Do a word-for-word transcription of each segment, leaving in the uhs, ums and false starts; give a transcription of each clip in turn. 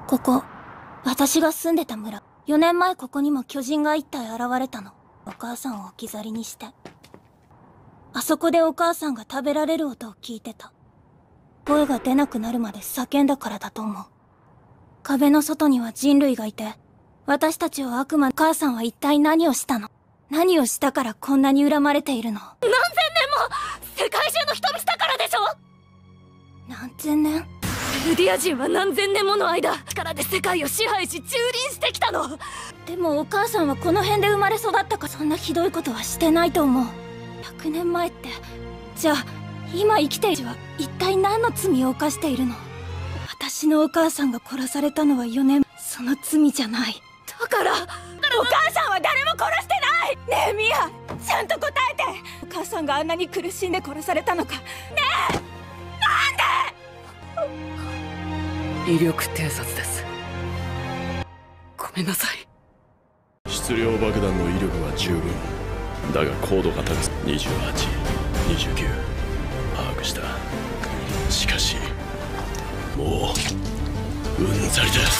ここ、私が住んでた村。よねんまえここにも巨人が一体現れたの。お母さんを置き去りにして。あそこでお母さんが食べられる音を聞いてた。声が出なくなるまで叫んだからだと思う。壁の外には人類がいて、私たちを悪魔。お母さんは一体何をしたの？何をしたからこんなに恨まれているの？ 何千年も世界中の人にしたからでしょ。 何千年？ ルディア人は何千年もの間力で世界を支配し蹂躙してきたの。 でもお母さんはこの辺で生まれ育ったか。そんなひどいことはしてないと思う。ひゃくねんまえって、じゃあ今生きているは一体何の罪を犯しているの？私のお母さんが殺されたのはよねん。その罪じゃない。 だからお母さんは誰も殺してない。 ねえミア、ちゃんと答えて。お母さんがあんなに苦しんで殺されたのか。ねえ、なんで？ 威力偵察です。ごめんなさい。 質量爆弾の威力は十分だが高度が高す。にじゅうはち、にじゅうきゅう把握した。しかしもううんざりだ。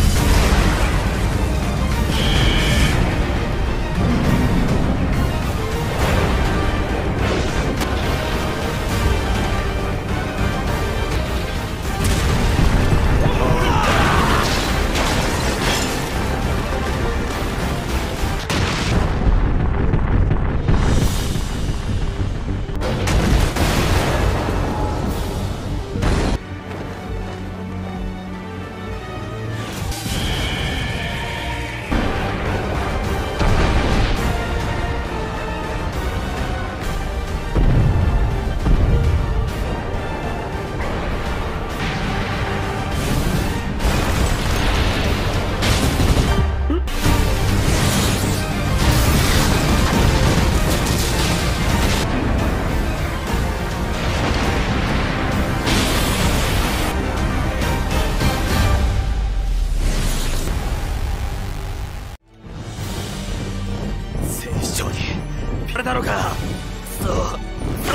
あれだろうか。そうそう。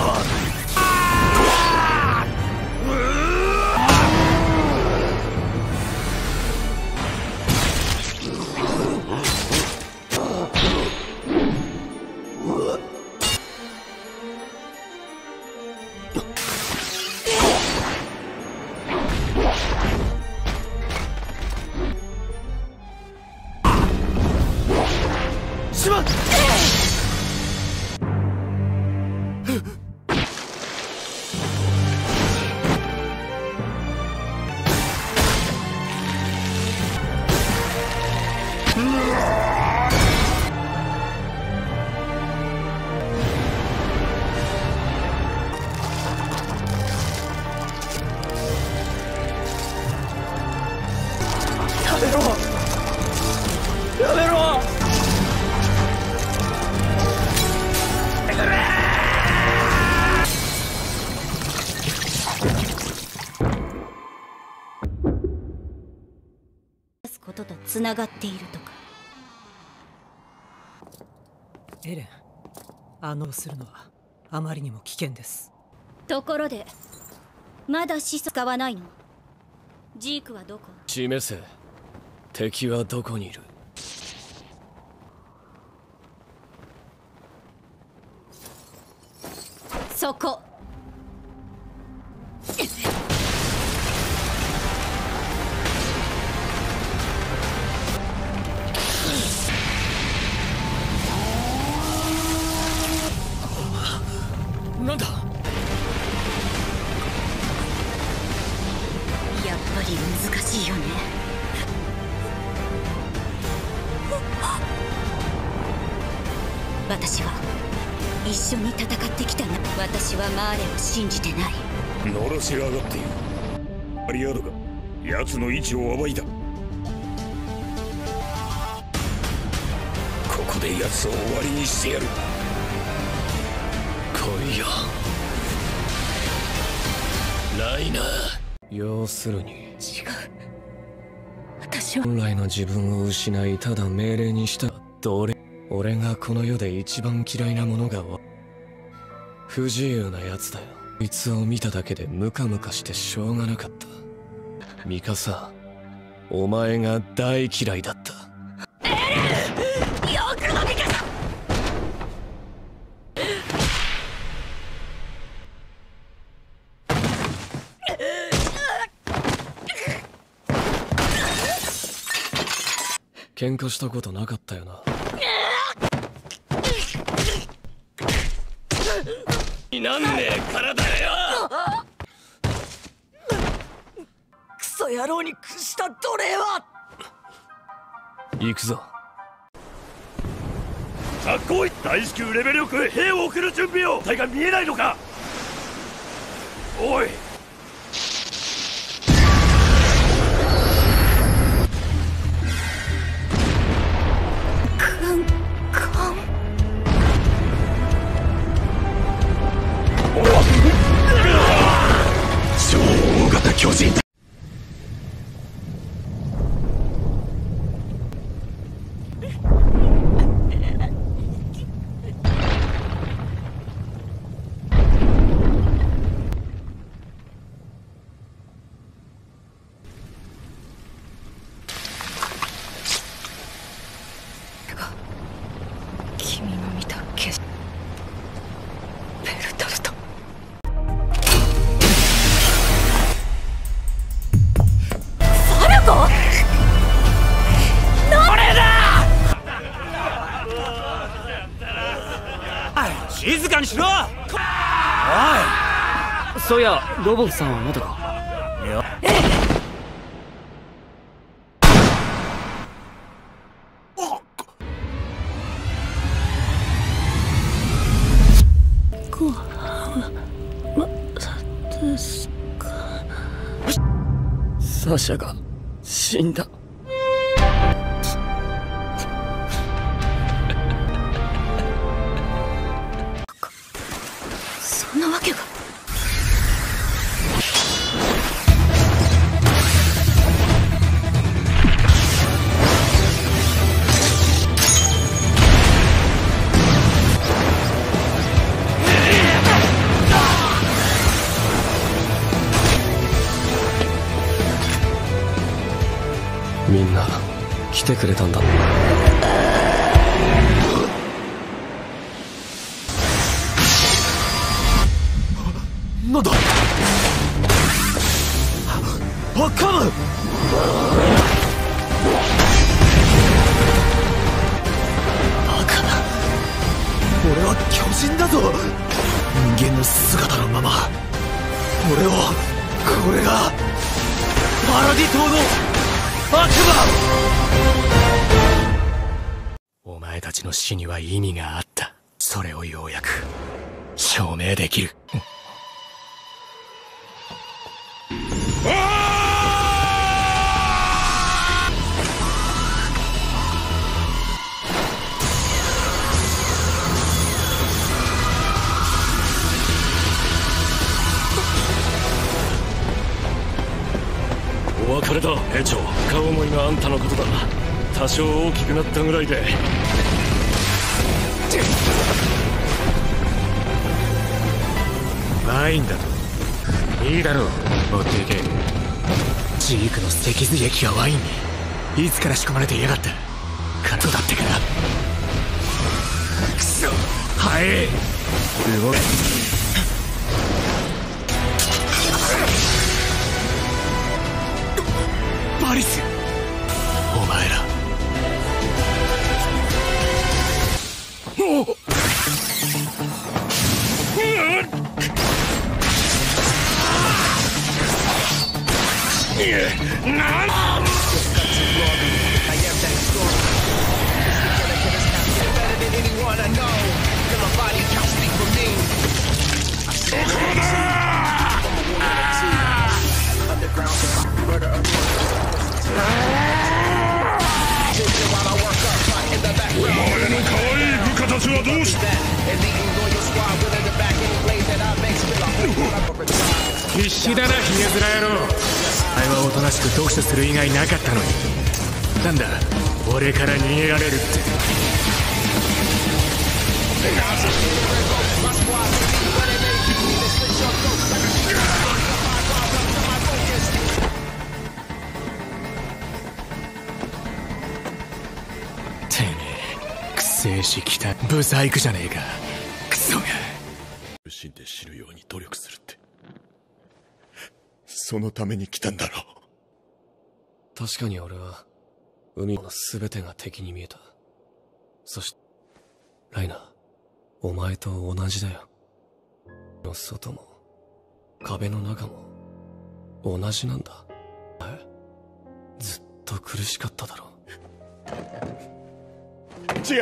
しまっ。やめろ！やめろ！ こととつながっているとか。 エレン、あのするのはあまりにも危険です。 ところでまだ始祖使わないの？ジークはどこ？ 示せ。敵はどこにいる？ そこ。 なんだ？ やっぱり難しいよね。私は一緒に戦ってきたな。私はマーレを信じてない。 のろし上がっている。アリアドが奴の位置を暴いた。ここで奴を終わりにしてやる。 来いよライナー。要するに違う。私は本来の自分を失い、ただ命令にした奴隷。俺がこの世で一番嫌いなものが不自由なやつだよ。こいつを見ただけでムカムカしてしょうがなかった。ミカサ、 お前が大嫌いだった。 エレン、よくの味方。 喧嘩したことなかったよな。なんねえ体だよ。 クソ野郎に屈した奴隷は。 行くぞ。 さあ来い。大至急レベルよく兵を送る準備を。隊が見えないのか。おい。 超大型巨人だ。 君の見た景色、ベルトルト。ファルコ？俺だ！ 静かにしろ。おい。 そういや、ロボフさんはまだか。 いや。 ごはまさですか。 サシャが死んだ。 そんなわけが。 みんな来てくれたんだ。 なんだ。あ、カム。バカな。俺は巨人だぞ。人間の姿のまま。俺を、これがパラディ島の悪魔。お前たちの死には意味があった。それをようやく証明できる。 お別れだ兵長。片思いがあんたのことだ。多少大きくなったぐらいで。 ワインだといいだろう。持っていけ。ジークの脊髄液がワインにいつから仕込まれていやがった。カットだってから。クソ。はい。動け。バリス、お前ら。おっ。 お前の可愛い部下たちはどうした。 必死だなヒゲ面野郎。お前はおとなしく読書する以外なかったのに。なんだ俺から逃げられるって。 飯来た。ブサイクじゃねえかクソが。 苦しんで死ぬように努力するって、そのために来たんだろう。 確かに俺は海の全てが敵に見えた。そしてライナ、お前と同じだよ。の外も壁の中も同じなんだ。え、ずっと苦しかっただろ。 違う。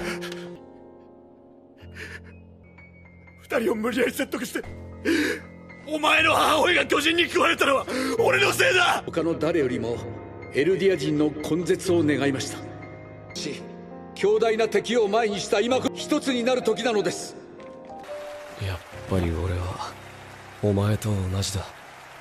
二人を無理やり説得して、お前の母親が巨人に食われたのは俺のせいだ。 他の誰よりもエルディア人の根絶を願いました。し強大な敵を前にした今一つになる時なのです。 やっぱり俺はお前と同じだ。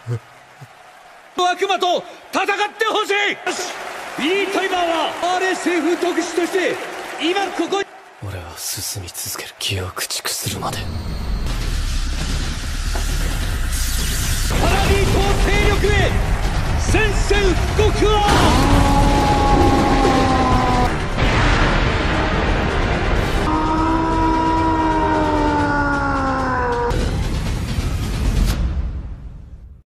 悪魔と戦ってほしい。よし、ビリー・タイマーはアーレ政府特使として今ここに。 俺は進み続ける。気を駆逐するまで。 パラディ島勢力へ宣戦布告を。